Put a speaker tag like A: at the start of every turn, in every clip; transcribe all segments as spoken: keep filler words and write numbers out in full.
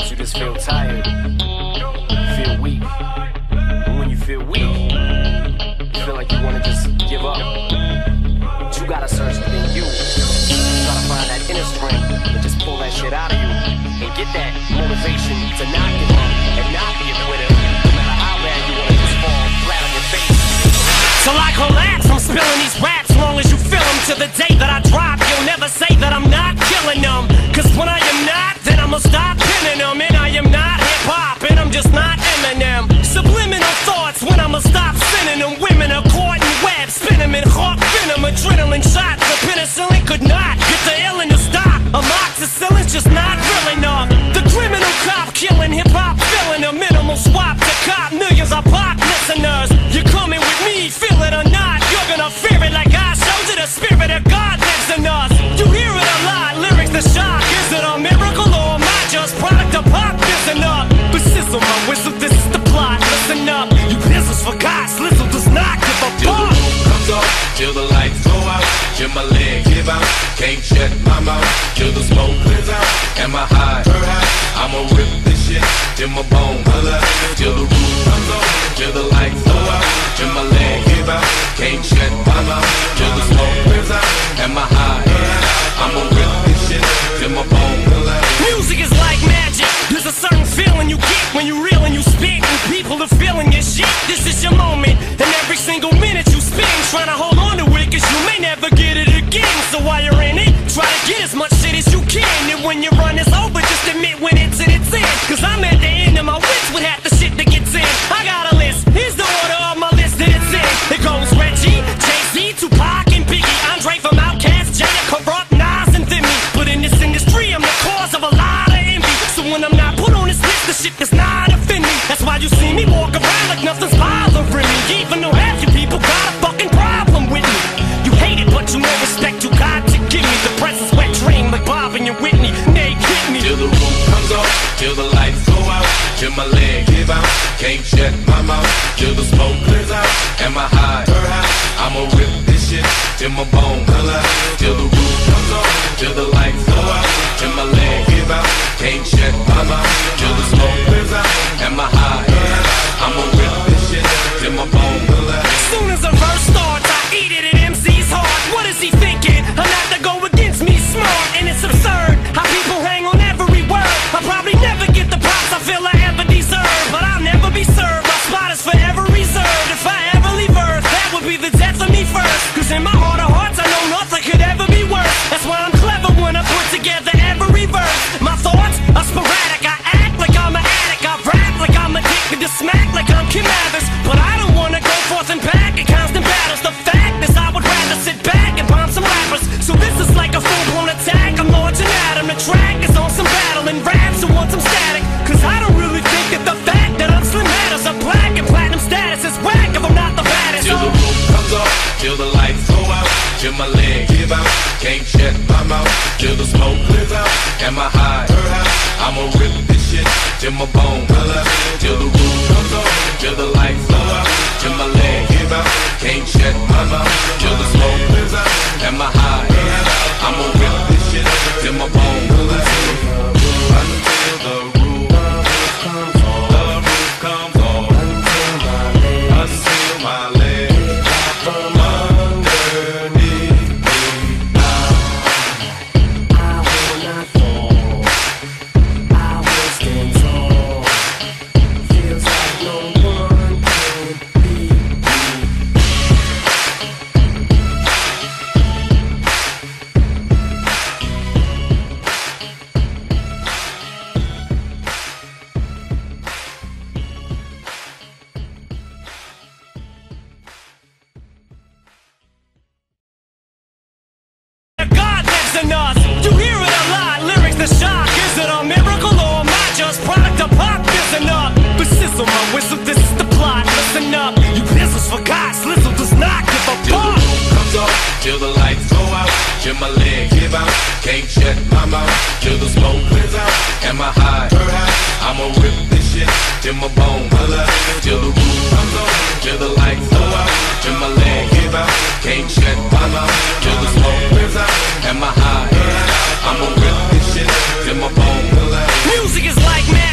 A: Sometimes you just feel tired, feel weak. And when you feel weak, you feel like you wanna just give up. But you gotta search within you. You gotta find that inner strength and just pull that shit out of you. And get that motivation to not give up and not be a quitter. No matter how bad you wanna just fall flat on your face.
B: Till I collapse, I'm spilling these raps long as you feel them. To the day that I drop, you'll never say that I'm not killing them. Cause when I am not, then I'ma stop pinning them. And I am not hip-hop, and I'm just not Eminem. Subliminal thoughts when I'ma stop sending them. Women are caught in webs, spin them in hawk venom. Adrenaline shots, the penicillin could not get the illin to stop. Amoxicillin's just not real enough. The criminal cop killing hip-hop, filling a minimal swap to cop millions of pop listeners. You're coming with me, feel it or not, you're gonna fear it like I showed you. The spirit of God lives in us. You hear it a lot, lyrics the shock. Is it a miracle or am I just product of pop? Listen up, but sizzle my whistle, this is the plot. Listen up, you business for God, Slizzle does not give a
C: Till the
B: fuck.
C: roof comes off, till the lights go out, till my leg give out, can't shut my mouth, till the smoke clears out, and my high, I'ma rip this shit, till my bone holler, till the roof comes off, till the lights go out, till my leg give out, can't shut my mouth, till the smoke clears out, and my high, I'ma rip this shit, till my bone holler.
B: Music is like magic. There's a certain feeling you get when you reel and you spit, and people are feeling your shit. This is your moment, and every single minute you spend trying to hold on to it, cause you may never get it again. So while you're in it, try to get as much shit as you can. And when your run is over, just admit when it's in its end. Cause I'm at the end of my wits with half the shit that gets in. I got a list, here's the order of my list that it's in. It goes Reggie, Jay-Z, Tupac, and Biggie, Andre from Outkast, Jada, Corrupt, Nas, and Thimmy. But in this industry, I'm the cause of a lot of envy. So when I'm not put on this list, the shit does not offend me. That's why you see me walk around like nothing's bothering me. Even though half you people got a fucking problem with me. You hate it, but you know respect you got to give me. The presence wet dream like Bob and your Whitney. They hit me.
C: Till the roof comes off, till the lights go out, till my leg give out, can't shut my mouth, till the smoke clears out, and my high, I'ma rip this shit, till my bone holler, till the roof comes off, till the lights go out, till my leg give out, can't shut my mouth, till the smoke clears out, and my high, I'ma rip this shit, till my bone holler.
B: Soon as a verse starts, I eat it at M C's heart. What is he thinking? I'm not to go against me smart, and it's absurd how people hang on every word. I'll probably never get the props I feel I ever deserve, but I'll never be served. My spot is forever reserved. If I ever leave Earth, that would be the death of me first. Cause in my heart of hearts, I know nothing could ever be worse. That's why I'm clever when I put together every verse. My thoughts are sporadic. I act like I'm an addict. I rap like I'm addicted to smack like I'm Kim Mathers. But I don't wanna go forth and back in constant battles. The fact is I would rather sit back and bomb some rappers. So this is like a full-blown attack. I'm launching at 'em. The track is on some battle and raps who want some static. Cause I don't really think that the fact that I'm Slim matters. A black and platinum status is whack if I'm not the baddest.
C: Till the roof comes off, till the lights go out, till my leg give out, can't shut my mouth, till the smoke clears out, and my high, I'ma rip this shit, till my bone holler, till the roof comes off, till the lights go out, till my leg give out, can't shut my mouth, till the smoke clears out, and my high, I'ma rip this shit, till my bone holler, until the roof comes off, the roof comes off, until my leg from underneath me.
A: I will not fall, I will stand tall. Feels like no one can beat me.
B: God lives in us. You hear it a lot, lyrics the shock. Is it a miracle or am I just product of pop? Listen up, but sizzle my whistle, this is the plot. Listen up, you business for God, Slizzle does not give a
C: Till the
B: fuck.
C: roof comes off, till the lights go out, till my leg give out, can't shut my mouth, till the smoke clears out, and my high, I'ma rip this shit, till my bone holler, till the roof comes off, till the lights go out, till my leg give out, can't shut my mouth, till the smoke clears out, and my high, I'ma rip this shit, till my bone holler.
B: Music is like man.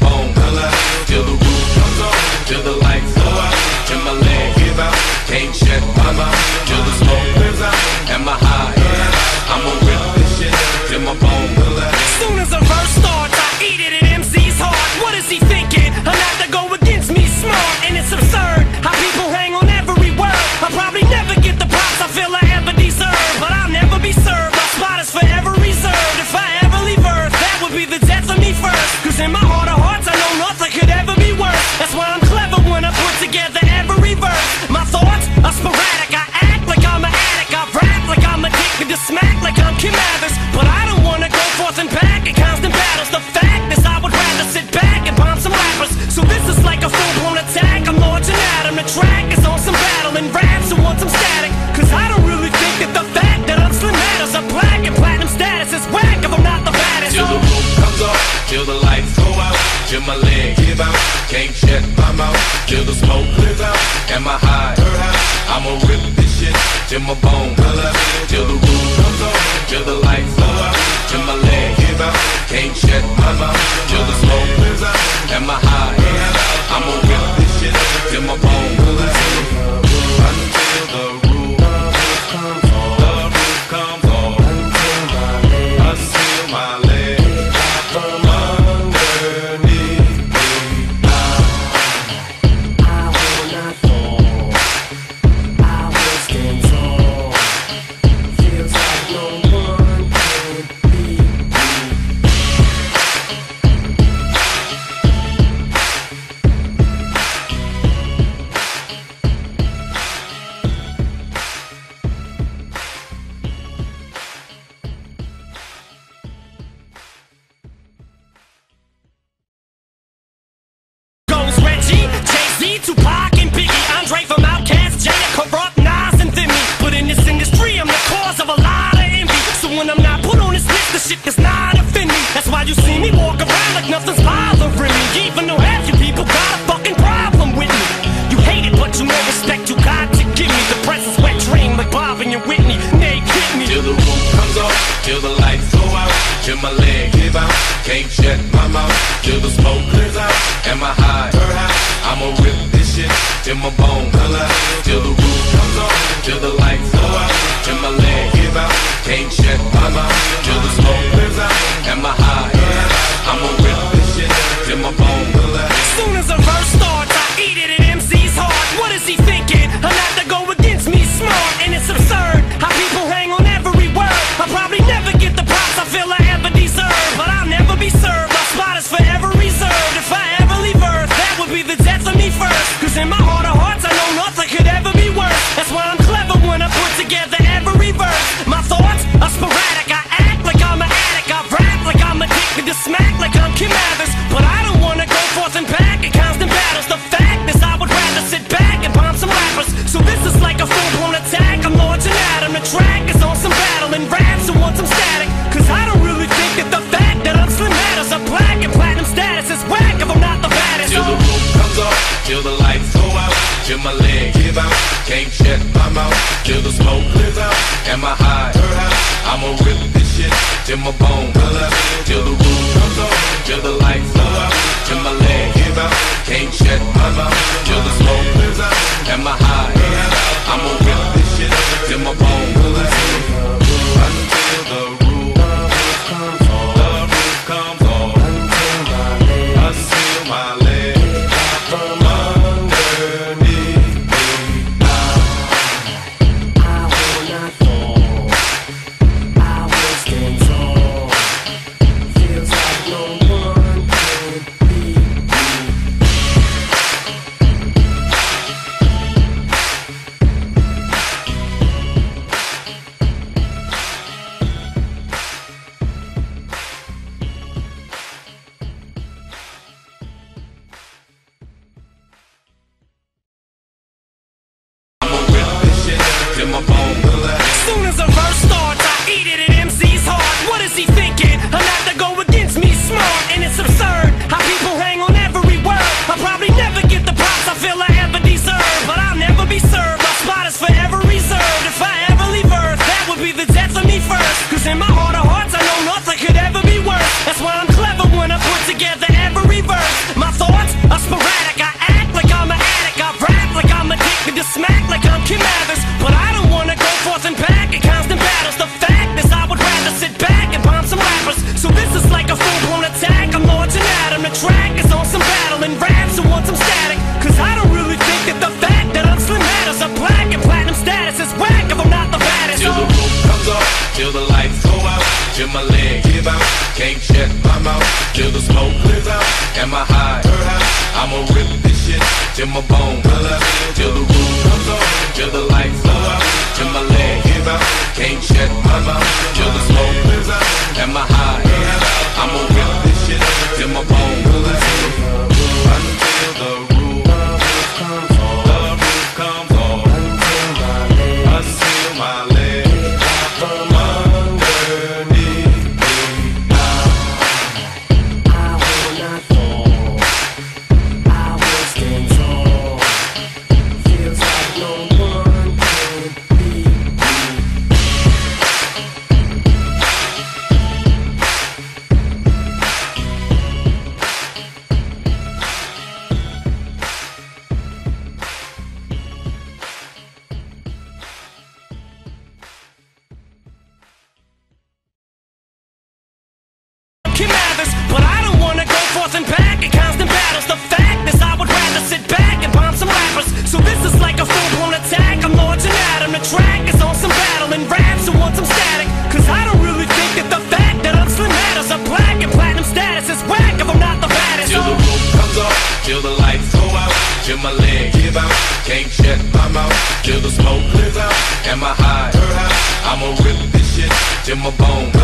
C: bone till I, till the roof comes on, till the lights go out, till my legs give out, can't shut my mouth, till the smoke clears out, and my high, I'ma rip this shit till my bone till I.
B: As soon as a verse starts, I eat it at M C's heart. What is he thinking? I'm not to go against me, smart, and it's absurd how people hang on every word. I'll probably never get the props I feel I ever deserve, but I'll never be served. My spot is forever reserved. If I ever leave Earth, that would be the death of me first. Cause in my heart of hearts, I know nothing could ever be worse. That's why I'm clever when I put together every verse. My thoughts are sporadic. I act like I'm an addict. I rap like I'm addicted to smack like I'm Kim Mathers. But I don't wanna go forth and back in constant battles. The fact is I would rather sit back and bomb some rappers. So this is like a full-blown attack. I'm launching at him. The track is on some battle and raps who want some static. Cause I don't really think that the fact that I'm Slim matters. A black and platinum status is whack if I'm not the baddest.
C: Till the roof comes off, till the lights go out, till my legs give out, can't shut my mouth, till the smoke clears out, and my high, I'ma rip this shit till my bone till I, till the roof comes off, till the lights go out, till my legs give out, can't shut my mouth, till the smoke clears out, and my high, I'ma rip this shit till my bone till I, until the roof comes off, the roof comes off, until my legs from underneath me.
A: I will not fall, I will stand tall. Feels like no one can beat me.
B: Goes Reggie, Jay-Z, Tupac, and Biggie, Andre from Outkast, Jada, Corrupt, Nas, and Thimmy. But in this industry, I'm the cause of a lot of envy. So when I'm not put on this list, the shit does not offend me. That's why you see me walk around like nothing's bothering me. Even though half you people got a fucking problem with me. You hate it, but you know respect you got to give me. The presence wet dream like Bob and your Whitney. They get me.
C: Till the roof comes off, till the lights go out, till my legs give out, can't shut my mouth, till the smoke clears out, and my high, I'ma rip this shit till my bone till I, till the roof comes off, till the lights go out, till my legs give out, can't shut my mouth, till the smoke clears out, and my high, I'ma rip this shit till my bone till I.
B: As soon as a verse starts, I eat it at M C's heart. What is he thinking? I'm not to go against me, smart, and it's absurd how people hang on every word. I'll probably never get the props I feel I ever deserve, but I'll never be served. My spot is forever reserved. If I ever leave Earth, that would be the death of me first. Cause in my heart of hearts, I know nothing could ever be worse. That's why I'm clever when I put together every verse. My thoughts are sporadic. I act like I'm an addict. I rap like I'm addicted to smack like I'm Kim Mathers. But I don't wanna go forth and back in constant battles. The fact is I would rather sit back and bomb some rappers. So this is like a full-blown attack. I'm launching at him. The track is on some battle and raps who want some static. Cause I don't really think that the fact that I'm Slim matters. A black and platinum status is whack if I'm not the baddest.
C: Till the roof comes off, till the lights go out, till my legs give out, can't shut my mouth, till the smoke clears out, and my high, I'ma rip this shit till my bone till I, till the roof comes off, till the lights go out, till my legs give out, can't shut my mouth, till the smoke clears out, and my high, I'ma rip this shit till my bone till I, until the roof comes off, the roof comes off, until my legs from underneath me.
A: I will not fall, I will stand tall. Feels like no one can beat me.
C: can't shut my mouth till the smoke clears out. Am I high? I'ma rip this shit till my bone color, till the roof comes on, till the lights go out, till my leg give out. Can't shut my mouth till the smoke clears out. Am I high? I'ma rip this shit till my bone color, until the roof comes on, the roof comes on, until my legs from underneath me.
B: I will not fall, I will stand tall. Feels like no one can beat me. Mathers, but I don't wanna go forth and back in constant battles. The fact is I would rather sit back and bomb some rappers. So this is like a full-blown attack. I'm launching at 'em. The track is on some battle and raps who want some static. Cause I don't really think that the fact that I'm slim matters. A black and platinum status is whack if I'm not the baddest.
C: Till the roof comes off, till the lights go out, till my legs give out. Can't shut my mouth till the smoke clears out. Am I high? I'ma rip this shit till my bone